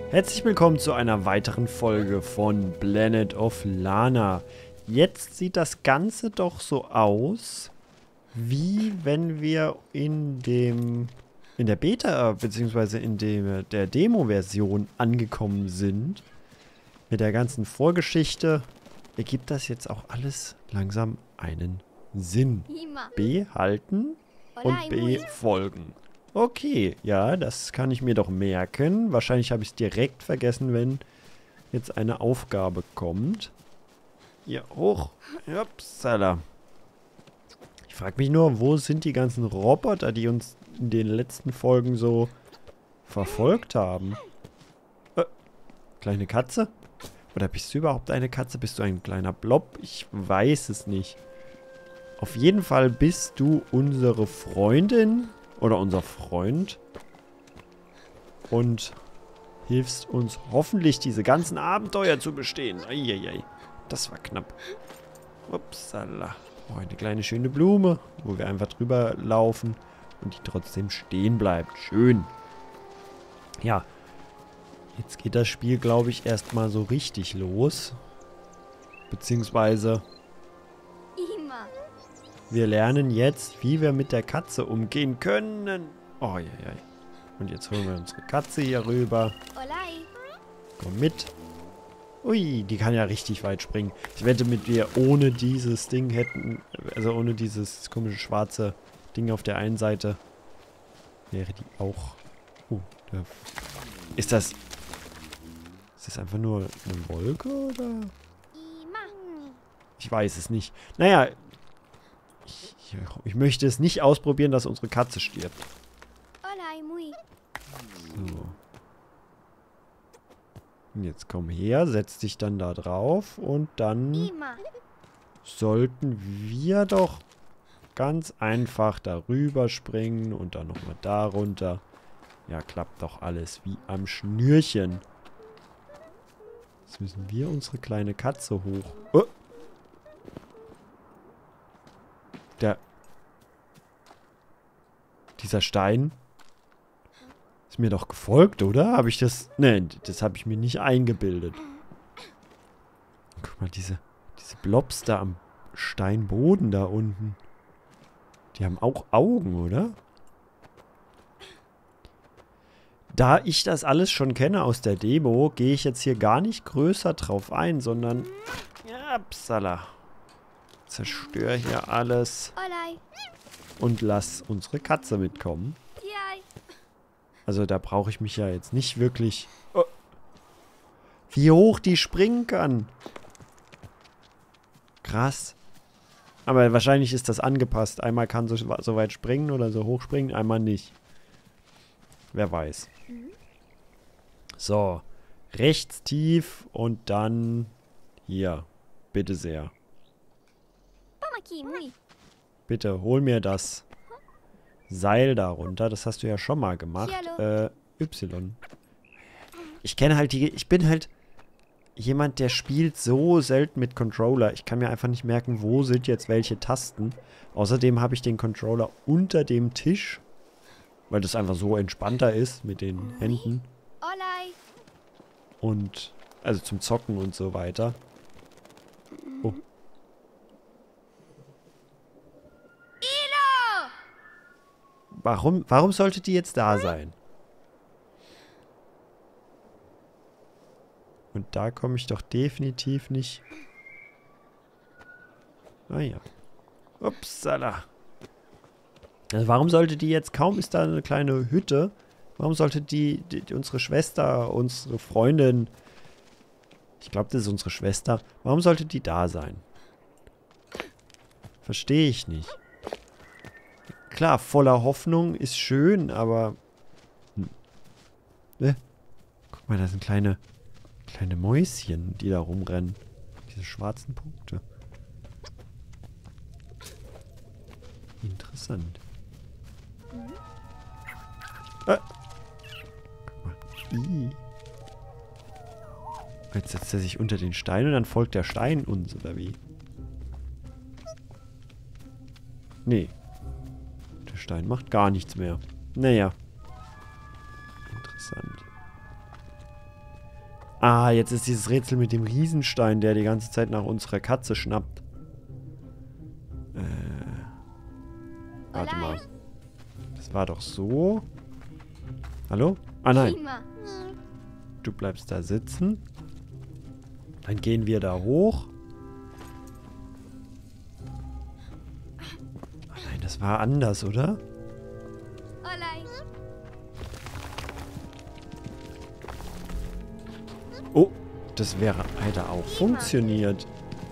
Herzlich willkommen zu einer weiteren Folge von Planet of Lana. Jetzt sieht das Ganze doch so aus, wie wenn wir in der Beta bzw. der Demo-Version angekommen sind. Mit der ganzen Vorgeschichte ergibt das jetzt auch alles langsam einen Sinn. B halten und B folgen. Okay, ja, das kann ich mir doch merken. Wahrscheinlich habe ich es direkt vergessen, wenn jetzt eine Aufgabe kommt. Hier hoch. Upsala. Ich frage mich nur, wo sind die ganzen Roboter, die uns in den letzten Folgen so verfolgt haben? Kleine Katze? Oder bist du überhaupt eine Katze? Bist du ein kleiner Blob? Ich weiß es nicht. Auf jeden Fall bist du unsere Freundin oder unser Freund und hilfst uns hoffentlich, diese ganzen Abenteuer zu bestehen. Eieiei, das war knapp. Upsala. Oh, eine kleine schöne Blume, wo wir einfach drüber laufen und die trotzdem stehen bleibt. Schön. Ja, jetzt geht das Spiel, glaube ich, erstmal so richtig los. Beziehungsweise wir lernen jetzt, wie wir mit der Katze umgehen können. Oh, je, je. Und jetzt holen wir unsere Katze hier rüber. Komm mit. Ui, die kann ja richtig weit springen. Ich wette, mit wir ohne dieses Ding hätten, also ohne dieses komische schwarze Ding auf der einen Seite, wäre die auch... Ist das einfach nur eine Wolke, oder? Ich weiß es nicht. Naja, ich möchte es nicht ausprobieren, dass unsere Katze stirbt. So. Und jetzt komm her, setz dich dann da drauf und dann sollten wir doch ganz einfach darüber springen und dann nochmal da runter. Ja, klappt doch alles wie am Schnürchen. Jetzt müssen wir unsere kleine Katze hoch. Oh. Dieser Stein ist mir doch gefolgt, oder? Habe ich das... Nein, das habe ich mir nicht eingebildet. Guck mal, diese Blobs da am Steinboden da unten. Die haben auch Augen, oder? Da ich das alles schon kenne aus der Demo, gehe ich jetzt hier gar nicht größer drauf ein, sondern... Ja, psala. Zerstöre hier alles. Und lass unsere Katze mitkommen. Also da brauche ich mich ja jetzt nicht wirklich... Oh. Wie hoch die springen kann. Krass. Aber wahrscheinlich ist das angepasst. Einmal kann so weit springen oder so hoch springen, einmal nicht. Wer weiß. So. Rechts tief und dann hier. Bitte sehr. Bitte, hol mir das Seil da runter. Das hast du ja schon mal gemacht. Y. Ich kenne halt ich bin halt jemand, der spielt so selten mit Controller. Ich kann mir einfach nicht merken, wo sind jetzt welche Tasten. Außerdem habe ich den Controller unter dem Tisch, weil das einfach so entspannter ist mit den Händen. Und, also zum Zocken und so weiter. Oh. Warum sollte die jetzt da sein? Und da komme ich doch definitiv nicht. Ah ja. Upsala. Also warum sollte die jetzt, kaum ist da eine kleine Hütte, warum sollte die unsere Schwester, unsere Freundin, ich glaube, das ist unsere Schwester, warum sollte die da sein? Verstehe ich nicht. Klar, voller Hoffnung ist schön, aber... Guck mal, da sind kleine Mäuschen, die da rumrennen. Diese schwarzen Punkte. Interessant. Guck mal. Jetzt setzt er sich unter den Stein und dann folgt der Stein uns, oder wie? Nee. Der Stein macht gar nichts mehr. Naja. Interessant. Ah, jetzt ist dieses Rätsel mit dem Riesenstein, der die ganze Zeit nach unserer Katze schnappt. Warte mal. Das war doch so. Hallo? Ah, nein. Du bleibst da sitzen. Dann gehen wir da hoch. Ah, nein, das war anders, oder? Oh, das wäre, hätte auch funktioniert.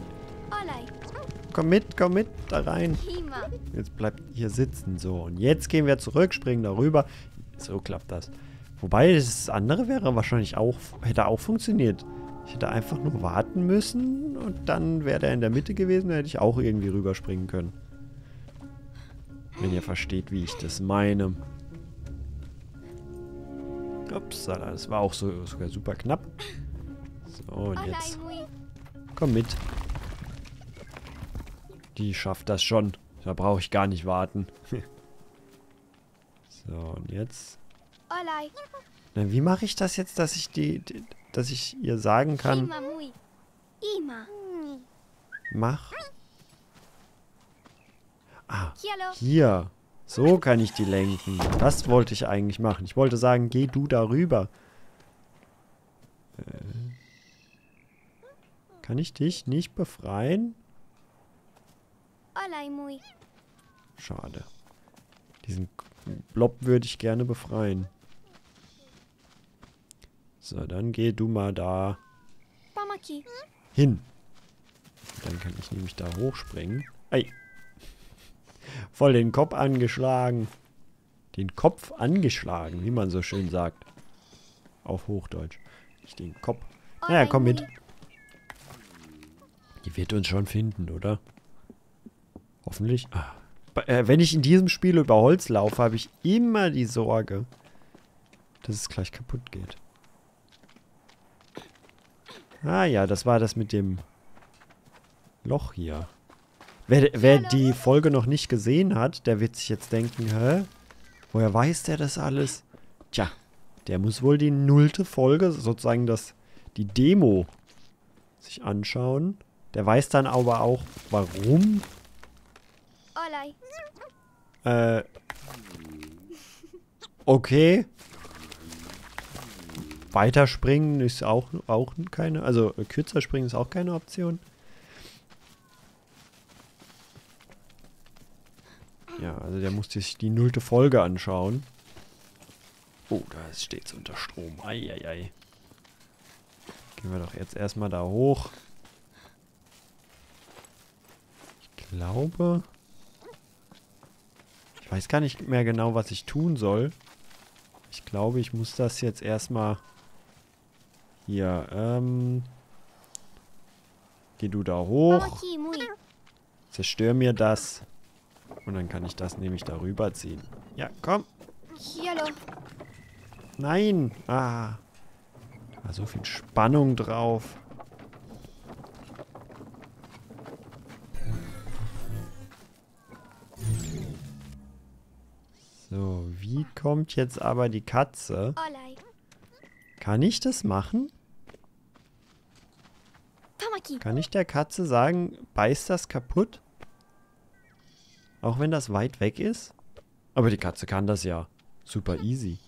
Komm mit, da rein. Jetzt bleibt hier sitzen. So, und jetzt gehen wir zurück, springen darüber. So klappt das. Wobei, das andere wäre wahrscheinlich auch, hätte auch funktioniert. Ich hätte einfach nur warten müssen und dann wäre der in der Mitte gewesen, dann hätte ich auch irgendwie rüberspringen können. Wenn ihr versteht, wie ich das meine. Upsala, das war auch so, sogar super knapp. So, und jetzt. Komm mit. Die schafft das schon. Da brauche ich gar nicht warten. So, und jetzt. Na, wie mache ich das jetzt, dass ich dass ich ihr sagen kann. Mach. Ah, hier. So kann ich die lenken. Das wollte ich eigentlich machen. Ich wollte sagen, geh du darüber. Kann ich dich nicht befreien? Schade. Diesen Blob würde ich gerne befreien. So, dann geh du mal da hin. Dann kann ich nämlich da hochspringen. Ei. Voll den Kopf angeschlagen. Den Kopf angeschlagen, wie man so schön sagt. Auf Hochdeutsch. Nicht den Kopf. Naja, komm mit. Die wird uns schon finden, oder? Hoffentlich. Ah. Wenn ich in diesem Spiel über Holz laufe, habe ich immer die Sorge, dass es gleich kaputt geht. Ah ja, das war das mit dem Loch hier. Wer die Folge noch nicht gesehen hat, der wird sich jetzt denken, hä? Woher weiß der das alles? Tja, der muss wohl die 0. Folge, sozusagen die Demo, sich anschauen. Der weiß dann aber auch, warum. Okay. Weiterspringen ist auch keine, also kürzer springen ist auch keine Option. Ja, also der muss sich die 0. Folge anschauen. Oh, da steht es unter Strom. Eieiei. Gehen wir doch jetzt erstmal da hoch. Ich glaube... Ich weiß gar nicht mehr genau, was ich tun soll. Ich glaube, ich muss das jetzt erstmal... Hier, geh du da hoch. Zerstör mir das. Und dann kann ich das nämlich darüber ziehen. Ja, komm. Nein. Ah. Da war so viel Spannung drauf. So, wie kommt jetzt aber die Katze? Kann ich das machen? Kann ich der Katze sagen, beiß das kaputt? Auch wenn das weit weg ist? Aber die Katze kann das ja. Super easy.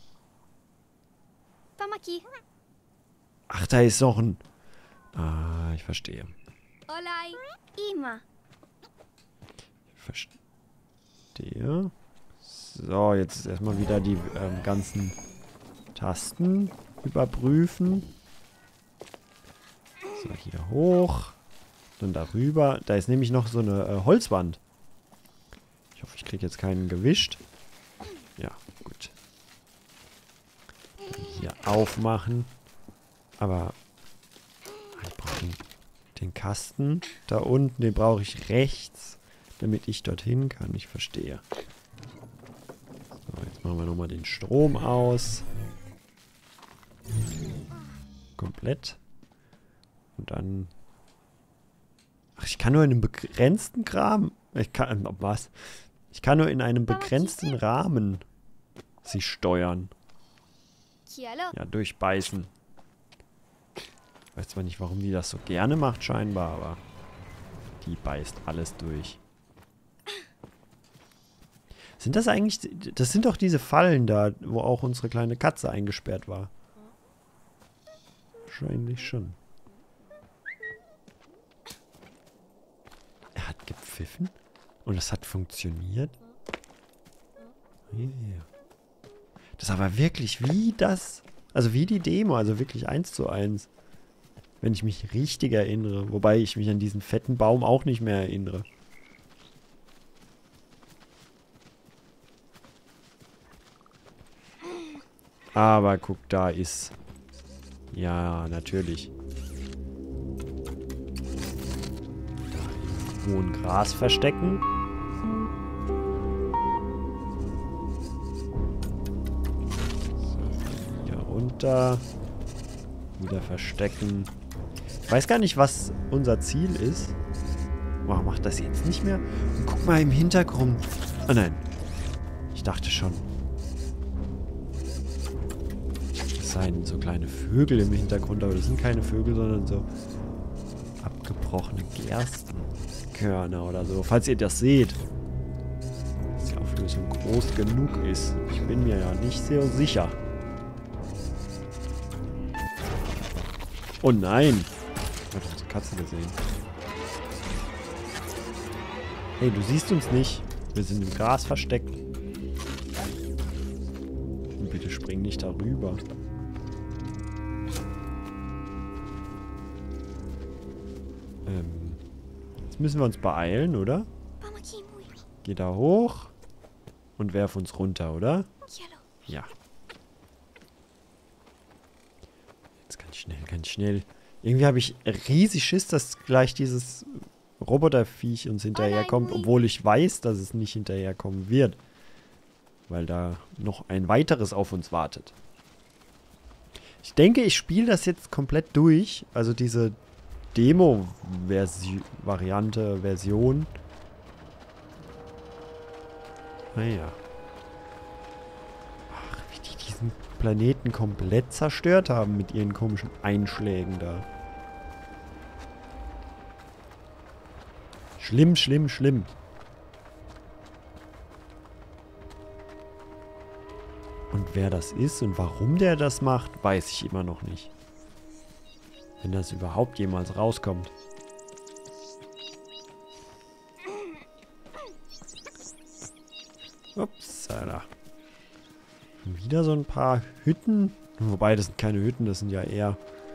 Ach, da ist noch ein... Ah, ich verstehe. Ich verstehe. So, jetzt ist erstmal wieder die ganzen Tasten überprüfen. So, hier hoch. Dann darüber. Da ist nämlich noch so eine Holzwand. Ich hoffe, ich kriege jetzt keinen gewischt. Ja, gut. Hier aufmachen. Aber ich brauche den Kasten da unten. Den brauche ich rechts, damit ich dorthin kann. Ich verstehe. So, jetzt machen wir nochmal den Strom aus. Komplett. Und dann... Ach, ich kann nur in einem begrenzten Rahmen... Ich kann nur in einem begrenzten Rahmen sie steuern. Ja, durchbeißen. Ich weiß zwar nicht, warum die das so gerne macht, scheinbar, aber die beißt alles durch. Sind das eigentlich... Das sind doch diese Fallen da, wo auch unsere kleine Katze eingesperrt war. Wahrscheinlich schon. Er hat gepfiffen und es hat funktioniert. Yeah. Das ist aber wirklich wie das... Also wie die Demo, also wirklich 1:1. Wenn ich mich richtig erinnere. Wobei ich mich an diesen fetten Baum auch nicht mehr erinnere. Aber guck, da ist... Ja, natürlich. Da im hohen Gras verstecken. So, hier runter. Wieder verstecken. Ich weiß gar nicht, was unser Ziel ist. Warum macht das jetzt nicht mehr? Und guck mal im Hintergrund. Oh nein. Ich dachte schon. Das seien so kleine Vögel im Hintergrund, aber das sind keine Vögel, sondern so abgebrochene Gerstenkörner oder so. Falls ihr das seht. Dass die Auflösung groß genug ist. Ich bin mir ja nicht sehr sicher. Oh nein! Ich habe unsere Katze gesehen. Hey, du siehst uns nicht. Wir sind im Gras versteckt. Und bitte spring nicht darüber. Jetzt müssen wir uns beeilen, oder? Geh da hoch und werf uns runter, oder? Ja. Jetzt ganz schnell, ganz schnell. Irgendwie habe ich riesig Schiss, dass gleich dieses Roboterviech uns hinterherkommt, obwohl ich weiß, dass es nicht hinterherkommen wird. Weil da noch ein weiteres auf uns wartet. Ich denke, ich spiele das jetzt komplett durch. Also diese Demo-Variante, Version. Naja. Ach, wie die diesen Planeten komplett zerstört haben mit ihren komischen Einschlägen da. Schlimm, schlimm, schlimm. Und wer das ist und warum der das macht, weiß ich immer noch nicht. Wenn das überhaupt jemals rauskommt. Upsala. Wieder so ein paar Hütten. Wobei, das sind keine Hütten, das sind ja eher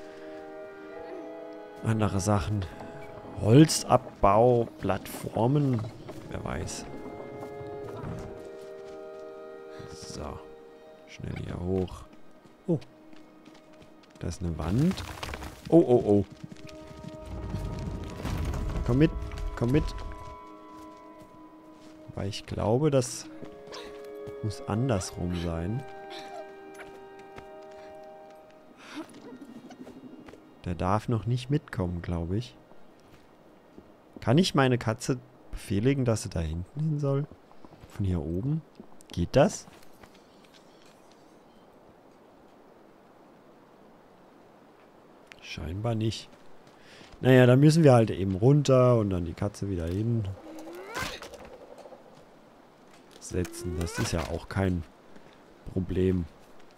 andere Sachen. Holzabbau, Plattformen. Wer weiß. So. Schnell hier hoch. Oh. Da ist eine Wand. Oh, oh, oh. Komm mit. Komm mit. Weil ich glaube, das muss andersrum sein. Der darf noch nicht mitkommen, glaube ich. Kann ich meine Katze befehligen, dass sie da hinten hin soll? Von hier oben? Geht das? Scheinbar nicht. Naja, dann müssen wir halt eben runter und dann die Katze wieder hin setzen. Das ist ja auch kein Problem.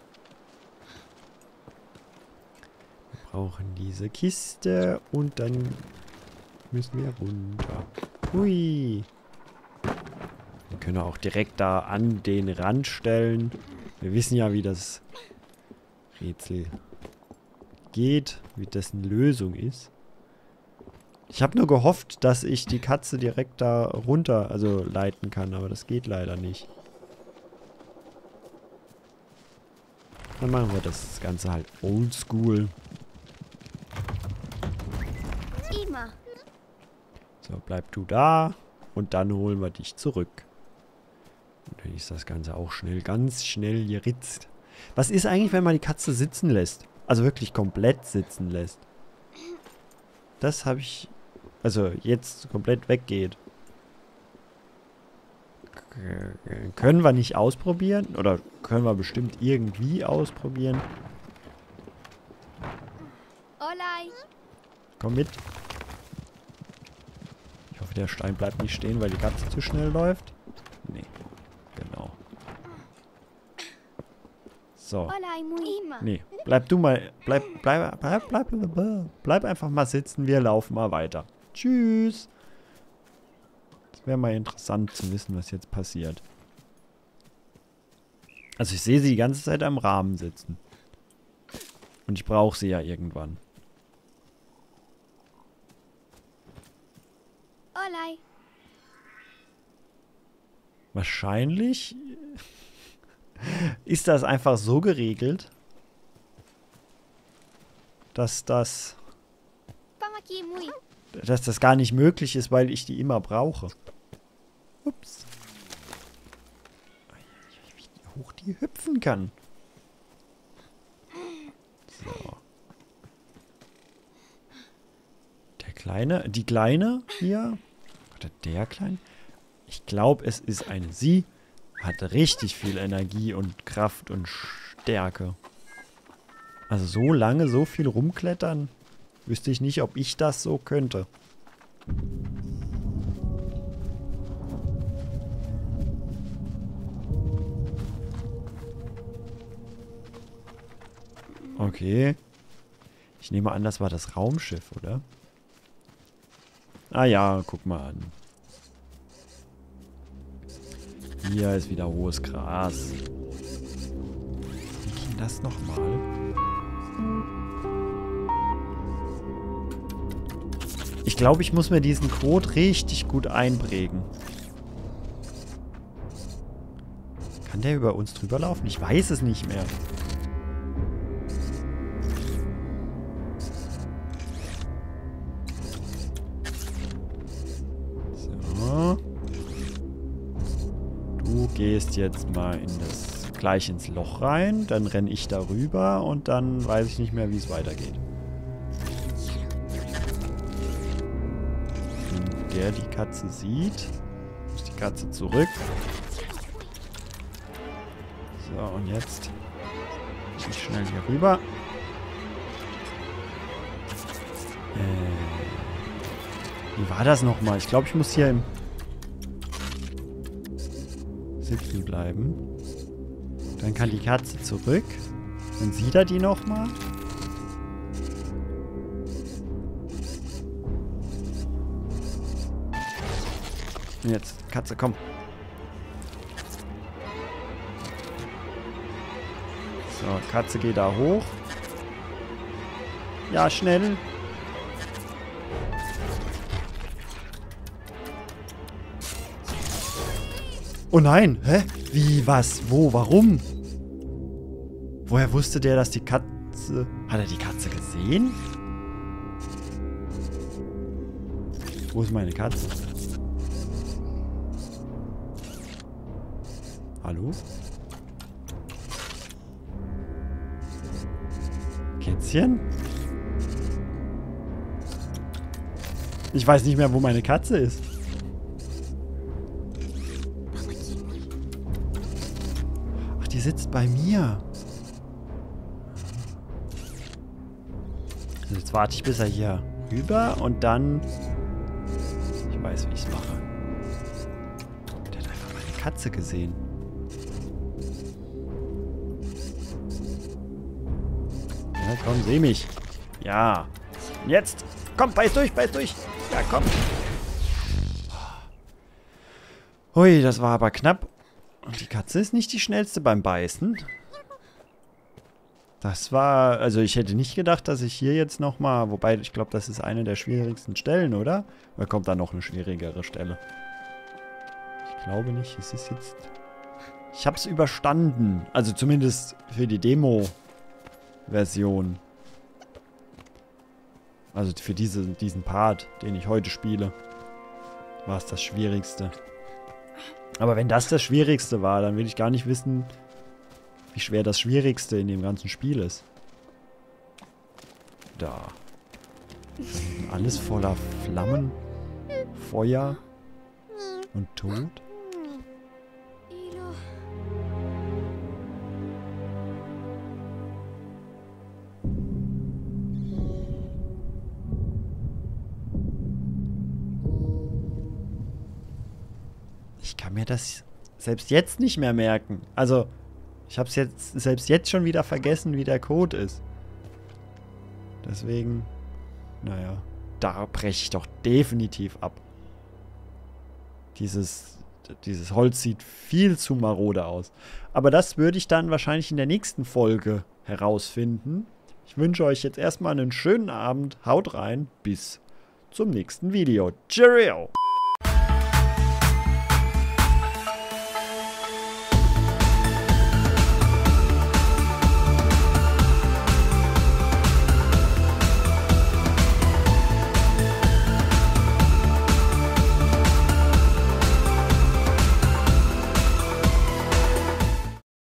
Wir brauchen diese Kiste und dann müssen wir runter. Hui. Wir können auch direkt da an den Rand stellen. Wir wissen ja, wie das Rätsel geht, wie dessen Lösung ist. Ich habe nur gehofft, dass ich die Katze direkt da runter, also leiten kann, aber das geht leider nicht. Dann machen wir das Ganze halt oldschool. So, bleib du da und dann holen wir dich zurück. Und dann ist das Ganze auch schnell, ganz schnell geritzt. Was ist eigentlich, wenn man die Katze sitzen lässt? Also wirklich komplett sitzen lässt. Das habe ich... Also jetzt komplett weggeht. Können wir nicht ausprobieren? Oder können wir bestimmt irgendwie ausprobieren? Olai. Komm mit. Ich hoffe, der Stein bleibt nicht stehen, weil die Katze zu schnell läuft. Nee, genau. So. Olai Muima. Nee, bleib du mal. Bleib einfach mal sitzen. Wir laufen mal weiter. Tschüss. Das wäre mal interessant zu wissen, was jetzt passiert. Also ich sehe sie die ganze Zeit am Rahmen sitzen. Und ich brauche sie ja irgendwann. Olai. Wahrscheinlich ist das einfach so geregelt, dass das Pamaki Mui. gar nicht möglich ist, weil ich die immer brauche. Ups. Wie hoch die hüpfen kann. So. Die Kleine hier. Oder der Kleine. Ich glaube, es ist eine Sie. Hat richtig viel Energie und Kraft und Stärke. Also so lange, so viel rumklettern, wüsste ich nicht, ob ich das so könnte. Okay. Ich nehme an, das war das Raumschiff, oder? Ah ja, guck mal an. Hier ist wieder hohes Gras. Wie ging das nochmal? Ich glaube, ich muss mir diesen Code richtig gut einprägen. Kann der über uns drüber laufen? Ich weiß es nicht mehr. So. Du gehst jetzt mal gleich ins Loch rein. Dann renne ich darüber und dann weiß ich nicht mehr, wie es weitergeht. Wenn der die Katze sieht, muss die Katze zurück. So, und jetzt gehe ich schnell hier rüber. Wie war das nochmal? Ich glaube, ich muss hier im Sitzen bleiben. Dann kann die Katze zurück. Dann sieht er die nochmal. Und jetzt, Katze, komm. So, Katze geht da hoch. Ja, schnell. Oh nein, hä? Wie, was, wo, warum? Woher wusste der, dass die Katze... Hat er die Katze gesehen? Wo ist meine Katze? Hallo? Kätzchen? Ich weiß nicht mehr, wo meine Katze ist. Ach, die sitzt bei mir. Also jetzt warte ich, bis er hier rüber und dann... Ich weiß, wie ich es mache. Der hat einfach meine Katze gesehen. Ja, komm, seh mich. Ja. Und jetzt. Komm, beiß durch, beiß durch. Ja, komm. Hui, das war aber knapp. Und die Katze ist nicht die schnellste beim Beißen. Das war... Also ich hätte nicht gedacht, dass ich hier jetzt nochmal... Wobei, ich glaube, das ist eine der schwierigsten Stellen, oder? Oder kommt da noch eine schwierigere Stelle? Ich glaube nicht. Es ist jetzt... Ich habe es überstanden. Also zumindest für die Demo-Version. Also für diesen Part, den ich heute spiele, war es das Schwierigste. Aber wenn das Schwierigste war, dann will ich gar nicht wissen, wie schwer das Schwierigste in dem ganzen Spiel ist. Da. Alles voller Flammen, Feuer und Tod. kann mir das selbst jetzt nicht mehr merken. Also, ich habe es selbst jetzt schon wieder vergessen, wie der Code ist. Deswegen, naja, da breche ich doch definitiv ab. Dieses Holz sieht viel zu marode aus. Aber das würde ich dann wahrscheinlich in der nächsten Folge herausfinden. Ich wünsche euch jetzt erstmal einen schönen Abend. Haut rein. Bis zum nächsten Video. Cheerio!